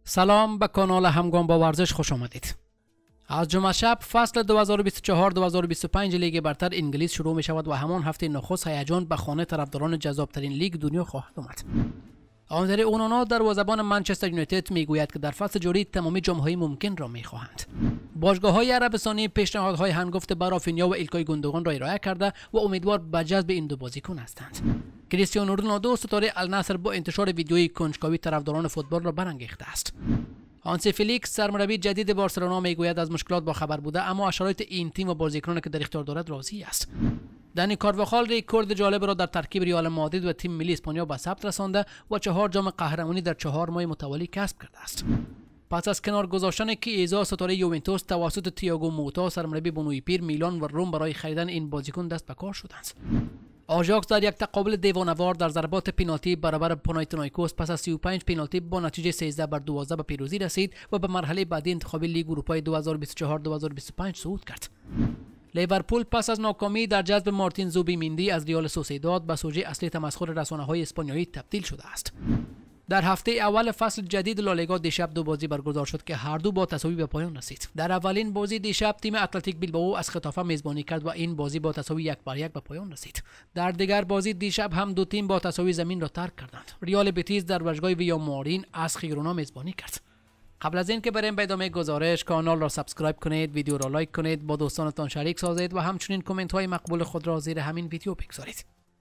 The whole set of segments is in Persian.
سلام، به کانال همگام با ورزش خوش آمدید. از جمعه شب فصل 2024-2025 لیگ برتر انگلیس شروع می شود و همان هفته نخست هیجان به خانه طرفداران جذاب ترین لیگ دنیا خواهد آمد. آندره اونانا دروازه‌بان منچستر یونایتد میگوید که در فصل جاری تمامی جام‌های ممکن را می‌خواهند. باشگاه‌های عربستانی پیشنهادهای هنگفت به رافینیا و ایلکای گوندوگان را ارائه کرده و امیدوار به جذب این دو بازیکن هستند. کریستیانو رونالدو ستاره النصر با انتشار ویدیوی کنجکاوی طرفداران فوتبال را برانگیخته است. فیلیکس سرمربی جدید بارسلونا میگوید از مشکلات با خبر بوده، اما از شرایط این تیم و بازیکنانی که در اختیار دارد راضی است. کارواخال رکورد جالب را در ترکیب ریال مادرید و تیم ملی اسپانیا به ثبت رسانده و 4 جام قهرمانی در 4 ماه متوالی کسب کرده است. پس از کنار گذاشتن کیزا ستاره یوونتوس توسط تییاگو موتا سرمربی بنوی پیر، میلان و روم برای خریدن این بازیکن دست به کار شدند. آژاکس در یک تقابل دیوانه‌وار در ضربات پنالتی برابر پانایتونایکوس پس از 35 پنالتی با نتیجه 13-12 به پیروزی رسید و به مرحله بعدی انتخاب لیگ اروپا 2024-2025 صعود کرد. لیورپول پس از ناکامی در جذب مارتین زوبیمیندی از ریال سوسیداد به سوژه اصلی تمسخر رسانه‌های اسپانیایی تبدیل شده است. در هفته اول فصل جدید لالیگا دیشب دو بازی برگزار شد که هر دو با تساوی به پایان رسید. در اولین بازی دیشب تیم اتلتیک بیلبائو از خطافه میزبانی کرد و این بازی با تساوی 1-1 به پایان رسید. در دیگر بازی دیشب هم دو تیم با تساوی زمین را ترک کردند. ریال بتیس در ورزشگاه ویامارین از خیرونا میزبانی کرد. قبل از اینکه بریم به ادامه گزارش، کانال را سابسکرایب کنید، ویدیو را لایک کنید، با دوستانتان شریک سازید و همچنین کامنت های مقبول خود را زیر همین ویدیو بگذارید.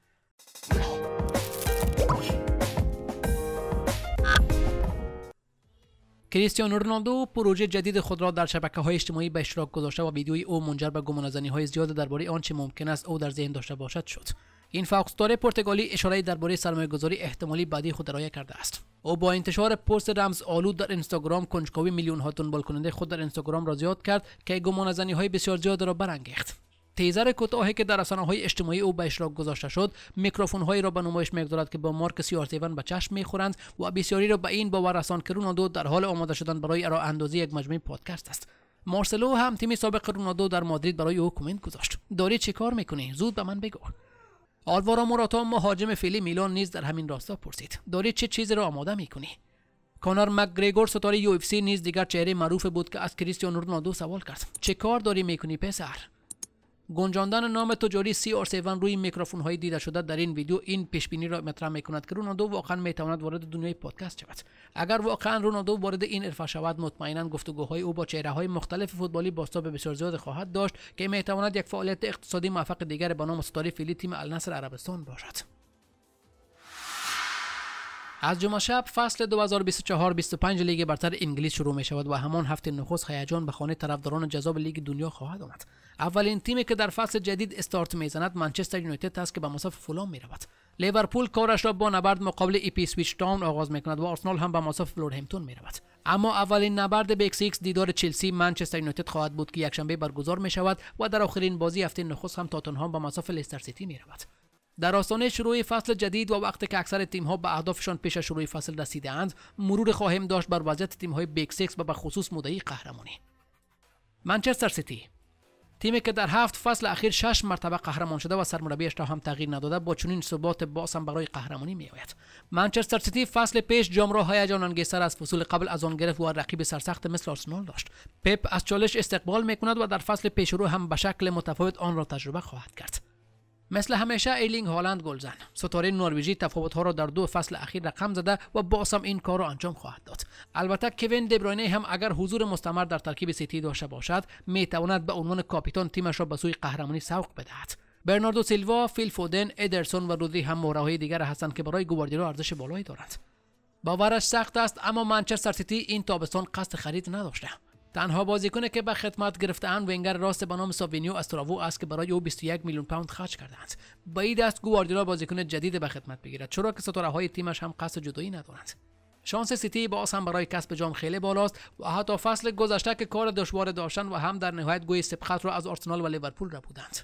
کریستیانو رونالدو پروژه جدید خود را در شبکه‌های اجتماعی به اشتراک گذاشته و ویدیوی او منجر به گمانه‌زنی‌های زیاد درباره آنچه ممکن است او در ذهن داشته باشد شد. این فوق‌العاده پرتغالی اشاره درباره سرمایه‌گذاری احتمالی بعدی خود ارائه کرده است. او با انتشار پست رمز آلود در اینستاگرام کنجکاوی میلیون‌ها دنبال کننده خود در اینستاگرام را زیاد کرد که گمانه‌زنی‌های بسیار زیاد را برانگیخت. تیزر کوتاهی که در رسانه‌های اجتماعی او به اشتراک گذاشته شد، میکروفون‌هایی را به نمایش می‌گذارد که با مارک CR7 به چشم می‌خورند و بسیاری را به این باور رساند که رونالدو در حال آماده شدن برای راه‌اندازی یک مجموعه پادکست است. مارسلو هم تیم سابق رونالدو در مادرید برای او کامنت گذاشت: داری چه کار می‌کنی؟ زود به من بگو. آلوارو موراتا مهاجم فعلی میلان نیز در همین راستا پرسید: داری چه چیزی را آماده می‌کنی؟ کانر مکگریگور ستاره UFC نیز دیگر چهره معروف بود که از کریستیانو رونالدو سوال کرد: چه کار داری می‌کنی پسر؟ گنجاندن نام تجاری CR7 روی میکروفون‌های دیده شده در این ویدیو این پیشبینی را مطرح می‌کند که رونالدو واقعا می‌تواند وارد دنیای پادکست شود. اگر واقعا رونالدو وارد این حرفه شود، مطمئنا گفتگوهای او با چهره‌های مختلف فوتبالی بازتاب بسیار زیاد خواهد داشت که می‌تواند یک فعالیت اقتصادی موفق دیگر به نام ستاره فعلی تیم النصر عربستان باشد. از جمعه شب فصل 2024-2025 لیگ برتر انگلیس شروع می شود و همان هفته نخست هیجان به خانه طرفداران جذاب لیگ دنیا خواهد آمد. اولین تیمی که در فصل جدید استارت میزند منچستر یونایتد است که به مصاف فولام می رود. لیورپول کارش را با نبرد مقابل ایپسویچ تاون آغاز می کند و آرسنال هم به مصاف ولورهمپتون می رود. اما اولین نبرد بیگ سیکس دیدار چلسی منچستر یونایتد خواهد بود که یکشنبه برگزار می شود و در آخرین بازی هفته نخست هم تاتنهام به مصاف لستر سیتی می رود. در آستانه شروع فصل جدید و وقتی که اکثر تیم‌ها به اهدافشان پیش از شروع فصل رسیده‌اند، مرور خواهیم داشت بر وضعیت تیم‌های بیگ سیکس و به خصوص مدعی قهرمانی. منچستر سیتی، تیمی که در 7 فصل اخیر 6 مرتبه قهرمان شده و سرمربیش را هم تغییر نداده، با چنین ثبات باز هم برای قهرمانی می‌آید. منچستر سیتی فصل پیش جام را هیجان انگیزتر از فصول قبل از آن گرفت و رقیب سرسخت مثل آرسنال داشت. پپ از چالش استقبال می‌کند و در فصل پیشرو هم به شکل متفاوت آن را تجربه خواهد کرد. مثل همیشه ایرلینگ هالند گلزن، ستاره نروژی تفاوت‌ها را در 2 فصل اخیر رقم زده و باز هم این کار را انجام خواهد داد. البته کوین دیبروینه هم اگر حضور مستمر در ترکیب سیتی داشته باشد، می‌تواند به عنوان کاپیتان تیمش را به سوی قهرمانی سوق بدهد. برناردو سیلوا، فیل فودن، ادرسون و رودری هم مهره‌های دیگر هستند که برای گواردیولا ارزش بالایی دارند. باورش سخت است، اما منچستر سیتی این تابستان قصد خرید نداشته. تنها بازیکنی که به خدمت گرفته‌اند وینگر راست به نام ساوینیو استراوو است که برای او 21 میلیون پوند خرج کردند. بعید است گواردیولا بازیکن جدید به خدمت بگیرد، چرا که ستاره‌های تیمش هم قصد جدایی ندارند. شانس سیتی باز هم برای کسب جام خیلی بالاست و حتی فصل گذشته که کار دشوار داشتن و هم در نهایت گوی سبقت را از آرسنال و لیورپول را بودند.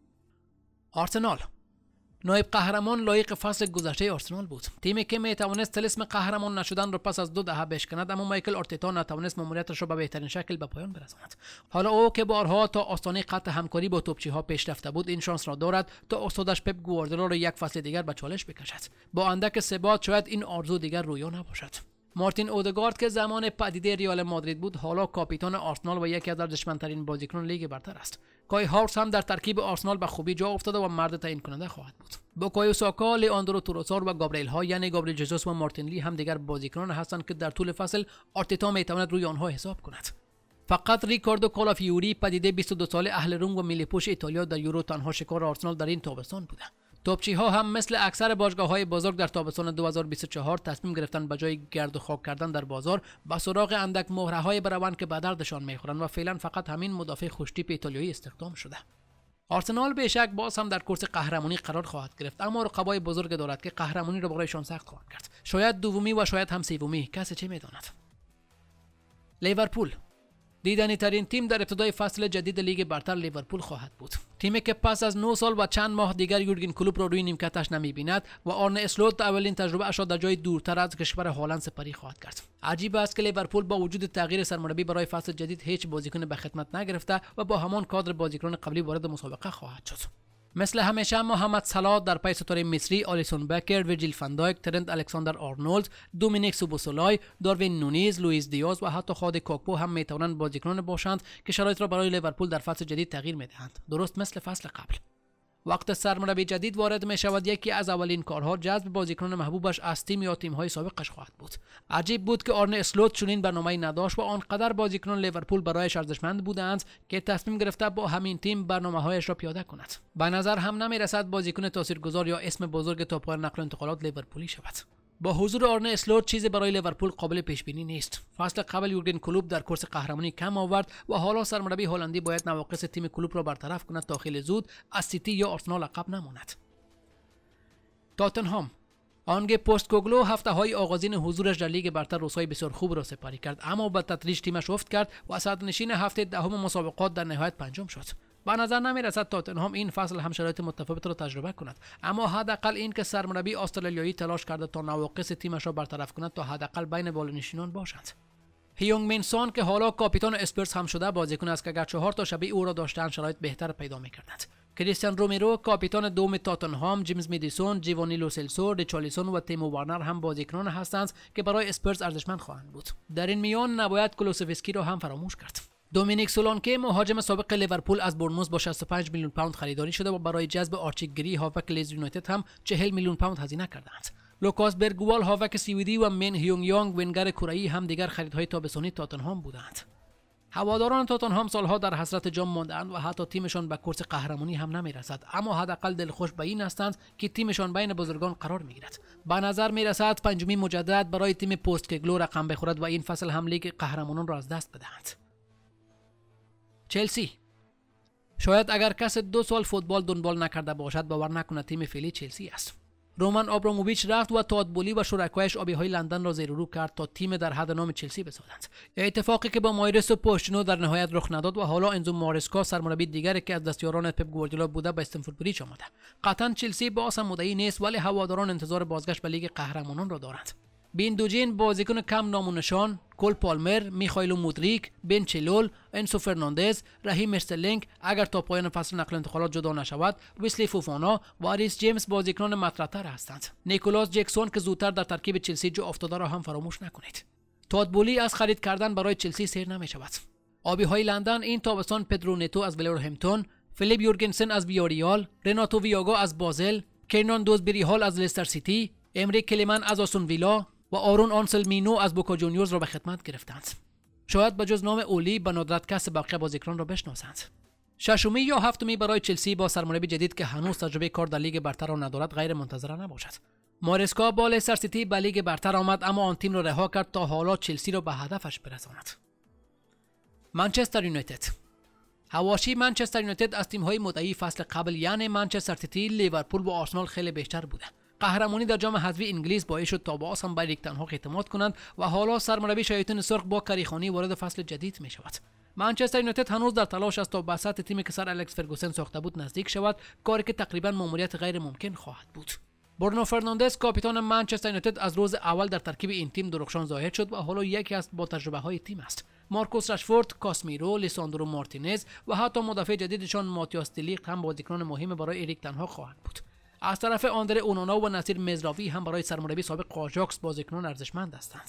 آرسنال، نایب قهرمان لایق فصل گذشته آرسنال بود. تیمی که میتوانست طلسم قهرمان نشدن را پس از 2 دهه بشکند، اما مایکل آرتتا نتوانست ماموریتش را به بهترین شکل به پایان برساند. حالا او که بارها تا آستانه قطع همکاری با توپچی‌ها پیش رفته بود، این شانس را دارد تا استادش پپ گواردیولا را یک فصل دیگر به چالش بکشد. با اندک ثبات شاید این آرزو دیگر رویا نباشد. مارتین اودگارد که زمان پدیده ریال مادرید بود حالا کاپیتان آرسنال و یکی از ارزشمندترین بازیکنان لیگ برتر است. کای هاورتز هم در ترکیب آرسنال به خوبی جا افتاده و مرد تعیین کننده خواهد بود. بوکایو ساکا، لیاندرو تروسار و گابریل ها یعنی گابریل جزوس و مارتین لی هم دیگر بازیکنان هستند که در طول فصل آرتتا میتواند روی آنها حساب کند. فقط ریکاردو کالافیوری پدیده 22 ساله اهل روم و ملی پوش ایتالیا در یورو تنها شکار آرسنال در این تابستان بوده. توپچی ها هم مثل اکثر باشگاه‌های بزرگ در تابستان 2024 تصمیم گرفتن به جای گرد و خاک کردن در بازار به سراغ اندک مهره‌های بروند که به دردشان میخورند و فعلا فقط همین مدافع خوشتیپ ایتالیایی استخدام شده. آرسنال به شک باز هم در کورس قهرمانی قرار خواهد گرفت، اما رقبای بزرگ دارد که قهرمانی را برایشان سخت خواهد کرد. شاید دومی و شاید هم سومی، کسی چه میداند. لیورپول دیدنی ترین تیم در ابتدای فصل جدید لیگ برتر لیورپول خواهد بود. تیمی که پس از 9 سال و چند ماه دیگر یورگن کلوپ را روی نیمکتش نمی‌بیند و آرنه اسلوت اولین تجربه اش را در جای دورتر از کشور هالند سپری خواهد کرد. عجیب است که لیورپول با وجود تغییر سرمربی برای فصل جدید هیچ بازیکن به خدمت نگرفته و با همان کادر بازیکنان قبلی وارد مسابقه خواهد شد. مثل همیشه محمد صلاح در پی ستاره مصری، آلیسون بکر، ویرجیل فندایک، ترنت الکساندر آرنولد، دومینیک سوبوسولای، داروین نونیز، لوئیس دیاز و حتی خود کاکپو هم میتوانند بازیکنان باشند که شرایط را برای لیورپول در فصل جدید تغییر میدهند، درست مثل فصل قبل. وقت سرمربی جدید وارد می شود یکی از اولین کارها جذب بازیکنان محبوبش از تیم یا تیم‌های سابقش خواهد بود. عجیب بود که آرنه اسلوت چنین برنامه‌ای نداشت و آنقدر بازیکنان لیورپول برایش ارزشمند بودند که تصمیم گرفته با همین تیم برنامه‌هایش را پیاده کند. به نظر هم نمی‌رسد بازیکن تاثیرگذار یا اسم بزرگ تا پایان نقل و انتقالات لیورپولی شود. با حضور آرنه اسلوت چیزی برای لیورپول قابل پیش بینی نیست. فصل قبل یورگن کلوپ در کورس قهرمانی کم آورد و حالا سرمربی هلندی باید نواقص تیم کلوپ را برطرف کند تا خیلی زود از سیتی یا آرسنال عقب نماند. تاتنهام آنگه پستکوگلو هفته‌های آغازین حضورش در لیگ برتر روزهای بسیار خوب را سپری کرد، اما به تدریج تیمش افت کرد و صدرنشین هفته دهم مسابقات در نهایت پنجم شد. به نظر نمی‌رسد تاتنهام این فصل هم شرایط متفاوت را تجربه کند، اما حداقل این که سرمربی استرالیایی تلاش کرده تا نواقص تیمش را برطرف کند تا حداقل بین بالانشینان باشند. هیونگ مین سون که حالا کاپیتان اسپرس هم شده بازیکن است که اگر 4 تا شبیه او را داشتند شرایط بهتر پیدا می‌کردند. کریستیان رومیرو کاپیتان دوم تاتنهام، جیمز میدیسون، جیوانی لوسلسو، ریچارلیسون و تیمو وارنر هم بازیکنان هستند که برای اسپرس ارزشمند خواهند بود. در این میان نباید کلوسوفسکی را هم فراموش کرد. دومینیک سولانکه مهاجم سابق لیورپول از برنموث با 65 میلیون پوند خریداری شده و برای جذب آرچیگری هافبک لیدز یونایتد هم 40 میلیون پوند هزینه کردند. لوکاس برگوال هافبک سوئدی و من هیونگ یانگ ونگر کره‌ای هم دیگر خریدهای تابستانی تاتنهام بودند. هواداران تاتنهام سالها در حسرت جام مانده‌اند و حتی تیمشان به کورس قهرمانی هم نمی‌رسد، اما حداقل دلخوش به این هستند که تیمشان بین بزرگان قرار می‌گیرد. به نظر می‌رسد پنجمین مجدد برای تیم پستکوگلو رقم بخورد و این فصل هم لیگ قهرمانان را از دست بدهند. چلسی شاید اگر کس 2 سال فوتبال دنبال نکرده باشد باور نکند تیم فعلی چلسی است. رومان آبراموویچ رفت و تادبولی و شرکایش آبی‌های لندن را زیر و رو کرد تا تیم در حد نام چلسی بسازند. اتفاقی که با مایرس و پوشتینو در نهایت رخ نداد و حالا انزو مارسکا سرمربی دیگری که از دستیاران پپ گواردیولا بوده به استنفورد بریج آمده. قطعاً چلسی باز هم مدعی نیست، ولی هواداران انتظار بازگشت به لیگ قهرمانان را دارند. بیندوجین بازیکن کم نام و نشان، کول پالمر، میخائیل مودریک، بن چیلول، انسو فرناندز، رحیم استرلینگ اگر تا پایان فصل نقل و انتقالات جدا نشود، ویسلی فوفانا و ریس جیمز بازیکنان مطرح‌تر هستند. نیکولاس جکسون که زودتر در ترکیب چلسی جا افتاده را هم فراموش نکنید. تادبولی از خرید کردن برای چلسی سیر نمی‌شود. آبی‌های لندن این تابستان پدرو نتو از ولورهمپتون، فیلیپ یورگنسن از ویاریال، رناتو ویاگا از بازل، کینان دوزبری هال از لستر سیتی، امری کلیمن از آستون ویلا و آرون آنسلمینو از بوکا جونیورز را به خدمت گرفتند. شاید به جز نام اولی به ندرت کس بقیه بازیکنان را بشناسند. ششمی یا هفتمی برای چلسی با سرمربی جدید که هنوز تجربه کار در لیگ برتر را ندارد غیر منتظره نباشد. مارسکا با لستر سیتی به لیگ برتر آمد، اما آن تیم را رها کرد تا حالا چلسی را به هدفش برساند. منچستر یونایتد حواشی منچستر یونایتد از تیم‌های مدعی فصل قبل یعنی منچستر سیتی، لیورپول و آرسنال خیلی بیشتر بوده. قهرمانی در جام حذفی انگلیس باعث شد تا باز هم بر یک تنها اعتماد کنند و حالا سرمربی شیاطین سرخ با کریخانی وارد فصل جدید می شود. منچستر یونایتد هنوز در تلاش است تا به سطح تیمی که سر الکس فرگوسن ساخته بود نزدیک شود، کاری که تقریبا ماموریت غیر ممکن خواهد بود. برونو فرناندز کاپیتان منچستر یونایتد از روز اول در ترکیب این تیم درخشان ظاهر شد و حالا یکی از با تجربه های تیم است. مارکوس راشفورد، کاسمیرو، لیساندرو مارتینز و حتی مدافع جدیدشان ماتیاس دیلیخت هم بازیکنان مهم برای اریک تن هاگ خواهند بود. از طرف آندره اونانا و نصیر مزراوی هم برای سرمربی سابق آژاکس بازیکنان ارزشمند هستند.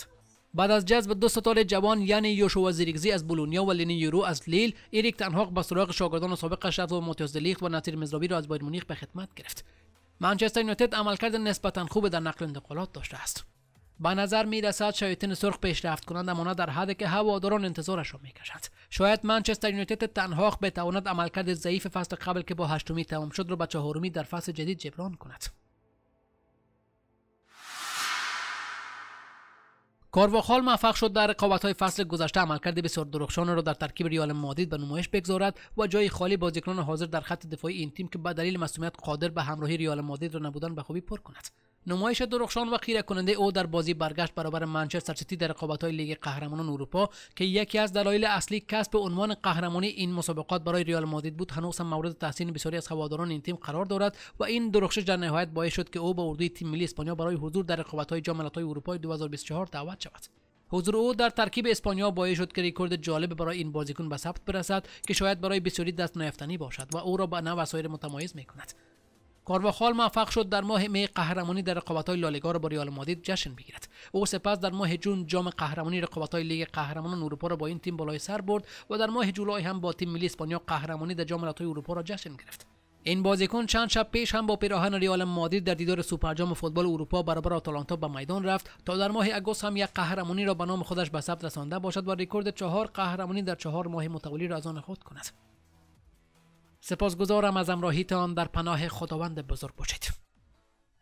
بعد از جذب دو ستاره جوان یعنی یوشوا زیرکزی از بولونیا و لینی یورو از لیل، اریک تن هاگ به سراغ شاگردان سابقش رفت و ماتیاس دلیخت و ناصیر مزراوی را از بایر مونیخ به خدمت گرفت. منچستر یونایتد عملکرد نسبتا خوب در نقل و انتقالات داشته است. به نظر می رسد شیاطین سرخ پیشرفت کنند اما در حدی که هواداران انتظارش را میکشند. شاید منچستر یونایتد تن هاگ بتواند عملکرد ضعیف فصل قبل که با هشتمی تمام شد را به چهارمی در فصل جدید جبران کند. کارواخال موفق شد در رقابت‌های فصل گذشته عملکرد بسیار درخشان را در ترکیب ریال مادرید به نمایش بگذارد و جای خالی بازیکنان حاضر در خط دفاعی این تیم که به دلیل مسئولیت قادر به همراهی ریال مادرید را نبودن به خوبی پر کند. نمایش درخشان و خیره کننده او در بازی برگشت برابر منچستر سیتی در رقابت‌های لیگ قهرمانان اروپا که یکی از دلایل اصلی کسب عنوان قهرمانی این مسابقات برای ریال مادرید بود، هنوز هم مورد تحسین بسیاری از هواداران این تیم قرار دارد و این درخشش در نهایت باعث شد که او به اردوی تیم ملی اسپانیا برای حضور در رقابت‌های جام ملت‌های اروپا 2024 دعوت شود. حضور او در ترکیب اسپانیا باعث شد که رکورد جالب برای این بازیکن به ثبت برسد که شاید برای بسیاری دست نیافتنی باشد و او را به نوع وسایل متمایز می‌کند. کارواخال موفق شد در ماه می قهرمانی در رقابت‌های لالیگا را با ریال مادرید جشن بگیرد. او سپس در ماه جون جام قهرمانی رقابت‌های لیگ قهرمانان اروپا را با این تیم بالای سر برد و در ماه جولای هم با تیم ملی اسپانیا قهرمانی در جام ملت‌های اروپا را جشن گرفت. این بازیکن چند شب پیش هم با پیراهن ریال مادرید در دیدار سوپر جام فوتبال اروپا برابر آتالانتا به میدان رفت تا در ماه آگوست هم یک قهرمانی را به نام خودش به ثبت رسانده باشد و رکورد 4 قهرمانی در 4 ماه متوالی را از آن خود کند. سپاسگزارم از همراهیتان. در پناه خداوند بزرگ باشید.